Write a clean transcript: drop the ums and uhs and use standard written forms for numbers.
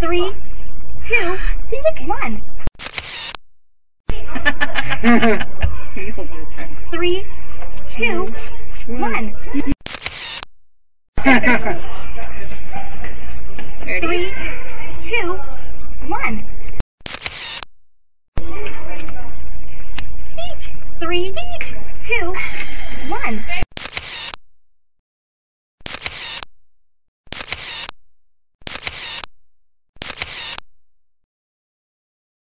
3, 2, 1. Maybe he'll do this time. 3, 2, 1.